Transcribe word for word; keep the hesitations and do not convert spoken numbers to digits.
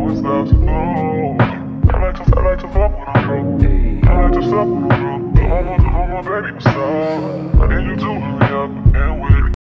always love to blow. I like to, I like to fuck when I'm drunk. I like to suck when I'm drunk. Come on, come on, baby, what's up? I need you to hurry up and wait.